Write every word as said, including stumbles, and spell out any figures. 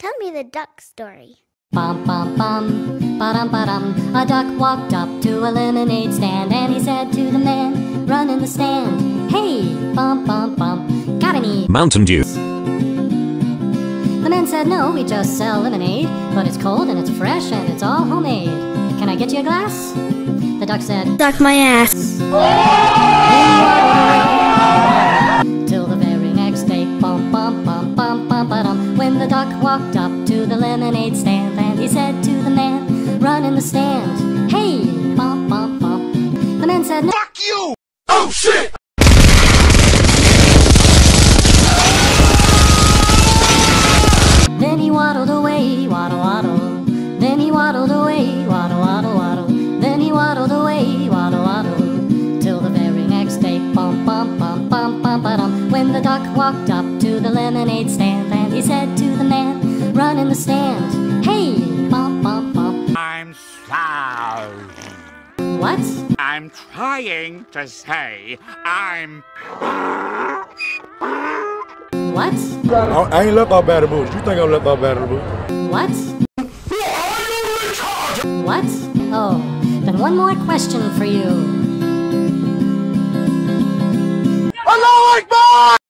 Tell me the duck story. Bum bum bum, ba-dum ba-dum. A duck walked up to a lemonade stand, and he said to the man, run in the stand, hey, bum bum bum, got any Mountain Dew? The man said, no, we just sell lemonade, but it's cold and it's fresh and it's all homemade. Can I get you a glass? The duck said, Duck my ass. Till the very next day, bum bum bum bum bum ba-dum. When the duck walked up to the lemonade stand, and he said to the man, run in the stand, hey, bum bum bum. The man said, no. Fuck you! Oh shit! Then he waddled away, waddle waddle. Then he waddled away, waddle waddle waddle. Then he waddled away, waddle waddle. Till the very next day, bum bum bum bum bum ba-dum. When the duck walked up to the lemonade stand, and he said to the man, run in the stand, hey, bum bum bum. I'm sorry. What? I'm trying to say I'm... What? I, I ain't left out bad boots. You think I left out bad boots? What? What? Oh, then one more question for you. Allah Akbar!